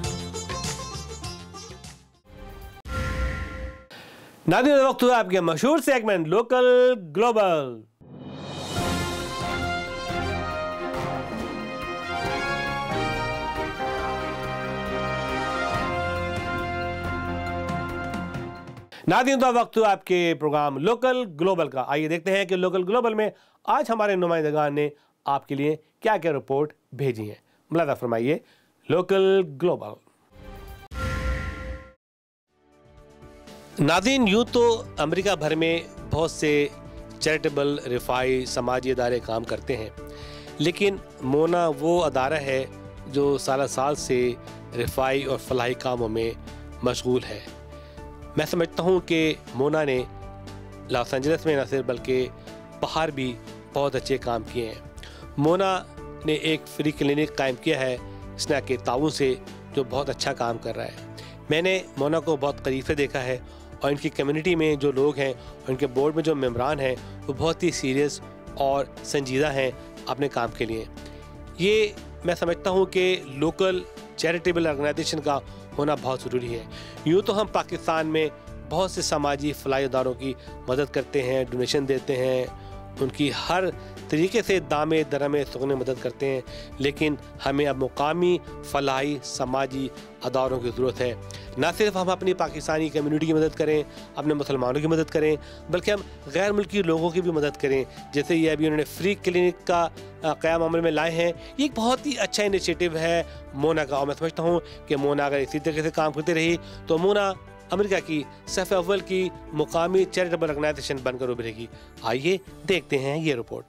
नाज़रीन, वक्त हुआ आपके मशहूर सेगमेंट लोकल ग्लोबल। नाज़रीन, तो वक्त हुआ आपके प्रोग्राम लोकल ग्लोबल का। आइए देखते हैं कि लोकल ग्लोबल में आज हमारे नुमाइंदगान ने आपके लिए क्या क्या रिपोर्ट भेजी है। मुलाहिजा फरमाइए लोकल ग्लोबल। नाज़रीन, यूँ तो अमेरिका भर में बहुत से चैरिटेबल रिफाई समाजी इदारे काम करते हैं, लेकिन मोना वो अदारा है जो साल से रिफाई और फलाही कामों में मशगूल है। मैं समझता हूँ कि मोना ने लॉस एंजलिस में न सिर्फ बल्कि बाहर भी बहुत अच्छे काम किए हैं। मोना ने एक फ्री क्लिनिक कायम किया है स्ना के ताउन से, जो बहुत अच्छा काम कर रहा है। मैंने मोना को बहुत करीब से देखा है और इनकी कम्युनिटी में जो लोग हैं, उनके बोर्ड में जो मेम्बरान हैं, वो बहुत ही सीरियस और संजीदा हैं अपने काम के लिए। ये मैं समझता हूँ कि लोकल चैरिटेबल ऑर्गेनाइजेशन का होना बहुत ज़रूरी है। यूँ तो हम पाकिस्तान में बहुत से समाजी फलाही इदारों की मदद करते हैं, डोनेशन देते हैं, उनकी हर तरीके से दामे दरमे सुगने मदद करते हैं, लेकिन हमें अब मुकामी फलाही समाजी अदारों की ज़रूरत है। ना सिर्फ हम अपनी पाकिस्तानी कम्युनिटी की मदद करें, अपने मुसलमानों की मदद करें, बल्कि हम गैर मुल्की लोगों की भी मदद करें। जैसे ये अभी उन्होंने फ्री क्लिनिक का क़याम अमल में लाए हैं। ये एक बहुत ही अच्छा इनिशिएटिव है मोना का, और मैं समझता हूँ कि मोना अगर इसी तरीके से काम करती रही तो मोना अमेरिका की सफ़ अव्वल की मुकामी चैरिटेबल ऑर्गेनाइजेशन बनकर उभरेगी। आइए देखते हैं ये रिपोर्ट।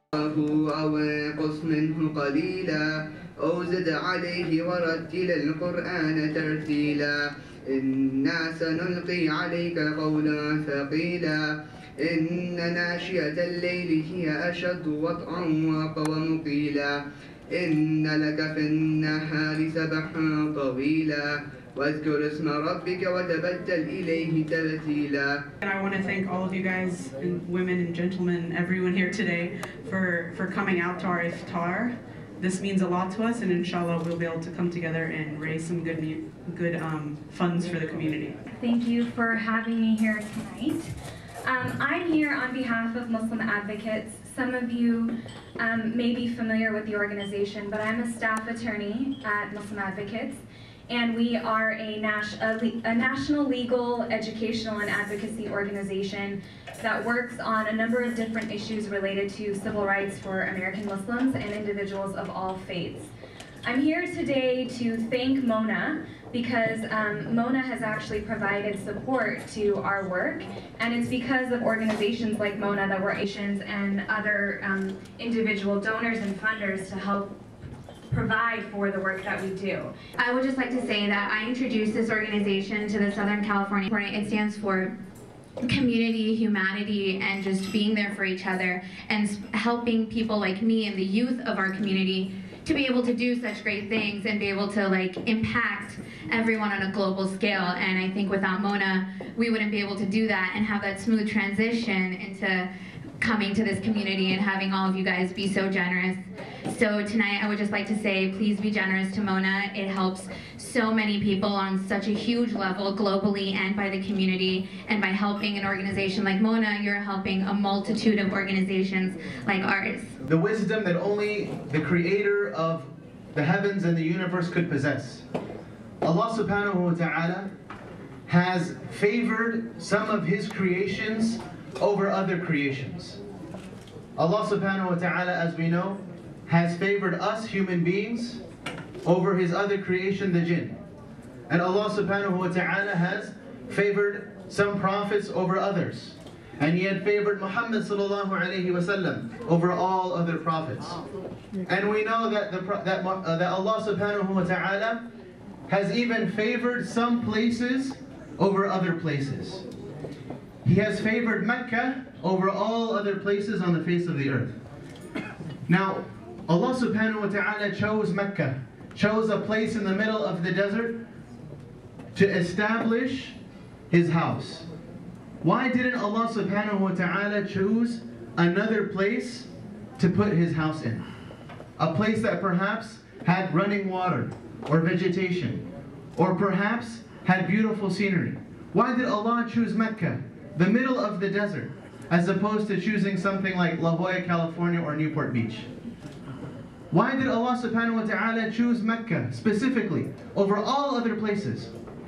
واذكر اسم ربك وتبتل إليه تبتيلا. And I want to thank all of you guys, and women and gentlemen, everyone here today for coming out to our iftar. This means a lot to us, and inshallah we'll be able to come together and raise some good funds for the community. Thank you for having me here tonight. I'm here on behalf of Muslim Advocates. Some of you may be familiar with the organization, but I'm a staff attorney at Muslim Advocates. And we are a national legal, educational, and advocacy organization that works on a number of different issues related to civil rights for American Muslims and individuals of all faiths. I'm here today to thank Mona because Mona has actually provided support to our work, and it's because of organizations like Mona that we're Asians and other individual donors and funders to help provide for the work that we do. I would just like to say that I introduced this organization to the Southern California. It stands for community, humanity, and just being there for each other and helping people like me and the youth of our community to be able to do such great things and be able to impact everyone on a global scale. And I think without Mona, we wouldn't be able to do that and have that smooth transition into coming to this community and having all of you guys be so generous. So tonight I would just like to say, please be generous to Mona. It helps so many people on such a huge level globally and by the community. And by helping an organization like Mona, you're helping a multitude of organizations like ours. The wisdom that only the creator of the heavens and the universe could possess. Allah subhanahu wa ta'ala has favored some of his creations over other creations. Allah subhanahu wa ta'ala, as we know, has favored us human beings over his other creation, the jinn. And Allah subhanahu wa ta'ala has favored some prophets over others. And he had favored Muhammad sallallahu alayhi wasallam over all other prophets. And we know that Allah subhanahu wa ta'ala has even favored some places over other places. He has favored Mecca over all other places on the face of the earth. Now, Allah subhanahu wa ta'ala chose Mecca, chose a place in the middle of the desert to establish his house. Why didn't Allah subhanahu wa ta'ala choose another place to put his house in? A place that perhaps had running water or vegetation, or perhaps had beautiful scenery. Why did Allah choose Mecca, the middle of the desert, as opposed to choosing something like La Jolla, California, or Newport Beach? Why did Allah subhanahu wa ta'ala choose Mecca specifically over all other places?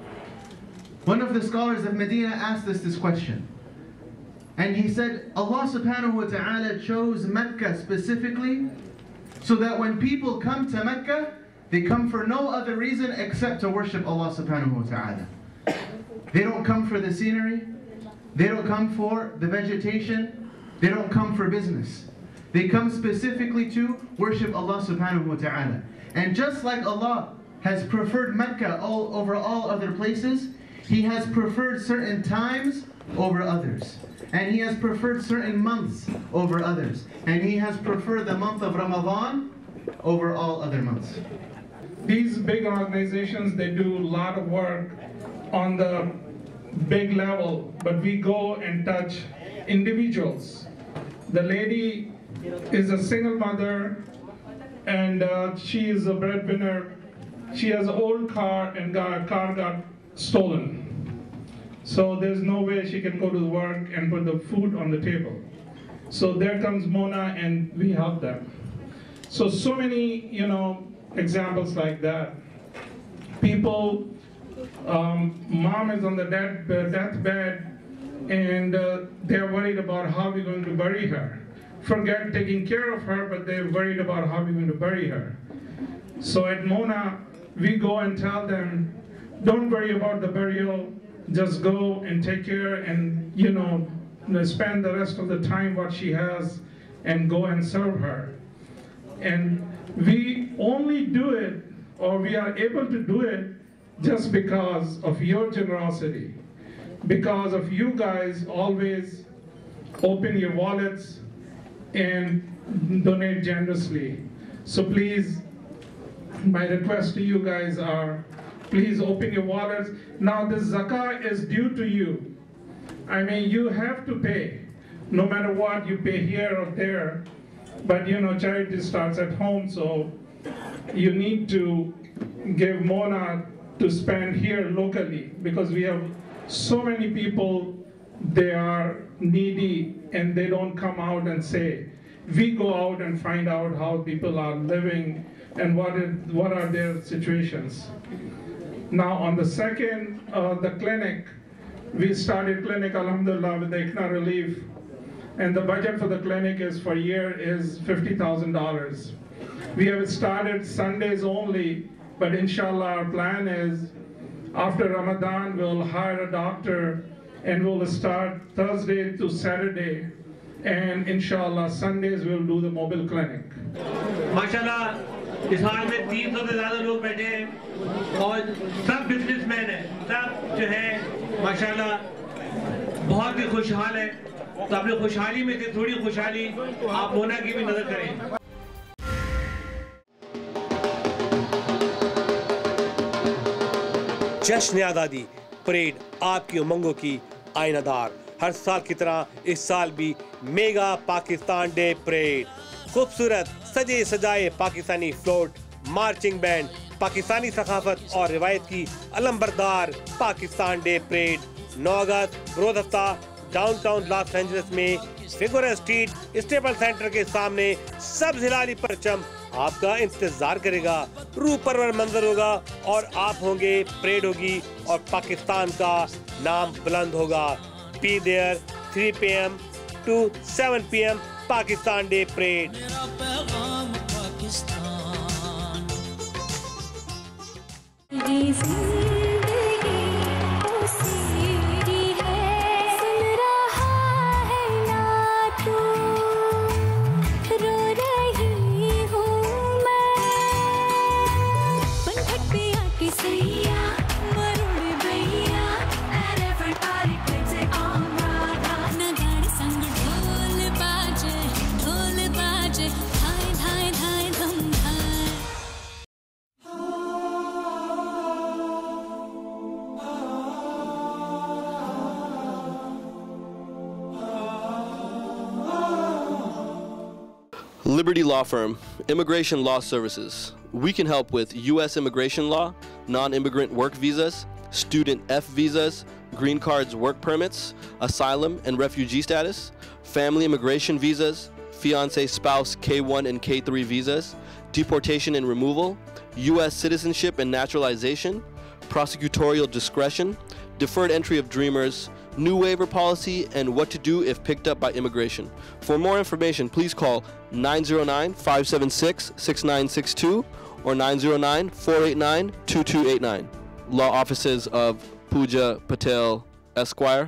One of the scholars of Medina asked us this question. And he said, Allah subhanahu wa ta'ala chose Mecca specifically so that when people come to Mecca, they come for no other reason except to worship Allah subhanahu wa ta'ala. They don't come for the scenery. They don't come for the vegetation. They don't come for business. They come specifically to worship Allah subhanahu wa ta'ala. And just like Allah has preferred Mecca over all other places, He has preferred certain times over others. And He has preferred certain months over others. And He has preferred the month of Ramadan over all other months. These big organizations, they do a lot of work on the big level, but we go and touch individuals. The lady is a single mother, and she is a breadwinner. She has an old car, and her car got stolen. So there's no way she can go to work and put the food on the table. So there comes Mona, and we help them. So many, examples like that. People, mom is on the deathbed, and they're worried about how we're going to bury her. Forget taking care of her, but they're worried about how we're going to bury her. So at Mona, we go and tell them, don't worry about the burial, just go and take care and, spend the rest of the time what she has and go and serve her. And we only do it, or we are able to do it, just because of your generosity, because of you guys always open your wallets and donate generously. So please, my request to you guys are, please open your wallets. Now this zakah is due to you. I mean, you have to pay, no matter what you pay here or there. But charity starts at home, so you need to give Mona to spend here locally, because we have so many people, they are needy and they don't come out and say. We go out and find out how people are living and what are their situations. Now on the second, the clinic, we started clinic, alhamdulillah, with the ICNA relief. And the budget for the clinic for year is $50,000. We have started Sundays only, but inshallah our plan is after Ramadan we'll hire a doctor and we'll start Thursday to Saturday, and inshallah Sundays we'll do the mobile clinic. माशाल्लाह इस हाल में 300 से ज़्यादा लोग बैठे हैं और सब बिजनेसमैन हैं, सब जो है माशाल्लाह बहुत ही खुशहाल है। तो अपनी खुशहाली में से थोड़ी खुशहाली आप मोना की भी नजर करें। जश्न आज़ादी परेड आपकी उमंगों की आईनादार ہر سال کی طرح اس سال بھی میگا پاکستان ڈے پریڈ. خوبصورت سجے سجائے Pakistani float, marching band, Pakistani ثقافت اور روایت کی علمبردار پاکستان ڈے پریڈ 9 اگست بروز ہفتہ ڈاؤن ٹاؤن لاس اینجلس میں فگورا اسٹریٹ اسٹیپل سینٹر کے سامنے سبز ہلالی پرچم آپ کا انتظار کرے گا. روح پرور منظر ہوگا اور آپ ہوں گے، پریڈ ہوگی اور پاکستان کا نام بلند ہوگا. Be there 3 p.m. to 7 p.m. Pakistan Day Parade. میرا پیغام Pakistan. Liberty Law Firm, Immigration Law Services. We can help with U.S. immigration law, non-immigrant work visas, student F visas, green cards work permits, asylum and refugee status, family immigration visas, fiancé spouse K1 and K3 visas, deportation and removal, U.S. citizenship and naturalization, prosecutorial discretion, deferred entry of dreamers, new waiver policy, and what to do if picked up by immigration. For more information, please call 909-576-6962 or 909-489-2289. Law offices of Pooja Patel, Esquire.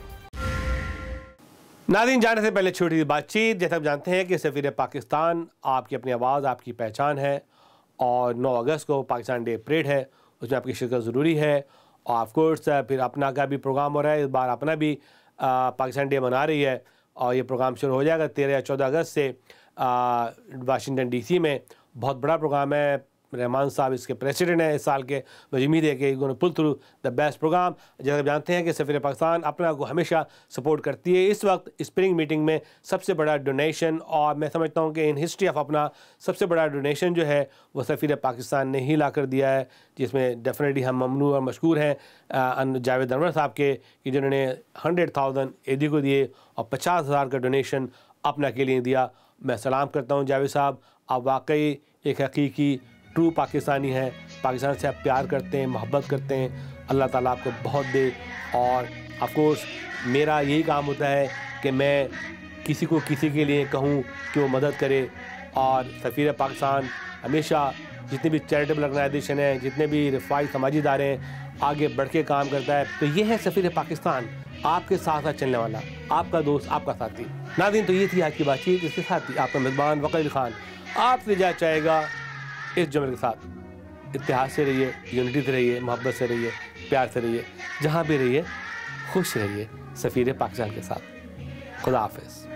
ناظرین، جانے سے پہلے چھوٹی سی بات چیت. جیسے آپ جانتے ہیں کہ سفیر پاکستان آپ کی اپنی آواز، آپ کی پہچان ہے، اور 9 اگست کو پاکستان ڈے پریڈ ہے، اس میں آپ کی شرکت ضروری ہے. اور آف کورس پھر اپنا کا بھی پروگرام ہو رہا ہے. اس بار اپنا بھی پاکستان ڈے منا رہی ہے، اور یہ پروگرام شروع ہو جائے گا 13 یا 14 اگست سے واشنگٹن ڈی سی میں. بہت بڑا پروگرام ہے. رحمان صاحب اس کے پریسیڈنٹ ہیں اس سال کے. مجھے امید ہے کہ pull through the best programme. جیسے آپ جانتے ہیں کہ سفیر پاکستان اپنا کو ہمیشہ سپورٹ کرتی ہے. اس وقت اسپرنگ میٹنگ میں سب سے بڑا ڈونیشن، اور میں سمجھتا ہوں کہ ان ہسٹری آف اپنا سب سے بڑا ڈونیشن جو ہے وہ سفیر پاکستان نے ہی لا کر دیا ہے، جس میں ڈیفینیٹلی ہم ممنون اور مشکور ہیں جاوید انور صاحب کے، کہ جنہوں نے 100,000 ایدی کو دیے اور 50,000 کا ڈونیشن اپنا کے لیے دیا. میں سلام کرتا ہوں جاوید صاحب، آپ واقعی ایک حقیقی ٹرو پاکستانی ہیں. پاکستان سے آپ پیار کرتے ہیں، محبت کرتے ہیں. اللہ تعالیٰ آپ کو بہت دے. اور آف کورس میرا یہی کام ہوتا ہے کہ میں کسی کو کسی کے لیے کہوں کہ وہ مدد کرے. اور سفیر پاکستان ہمیشہ جتنی بھی چیریٹیبل آرگنائزیشن ہیں، جتنے بھی رفاعی سماجی ادارے ہیں، آگے بڑھ کے کام کرتا ہے. تو یہ ہے سفیر پاکستان، آپ کے ساتھ ساتھ چلنے والا، آپ کا دوست، آپ کا ساتھی. ناظرین، تو یہ تھی آج کی بات چیت. اس کے ساتھ ہی آپ کا میزبان وقار علی خان آپ سے جا چاہے گا اس جملے کے ساتھ: اتحاد سے رہیے، یونٹی سے رہیے، محبت سے رہیے، پیار سے رہیے، جہاں بھی رہیے خوش رہیے. سفیر پاکستان کے ساتھ. خدا حافظ.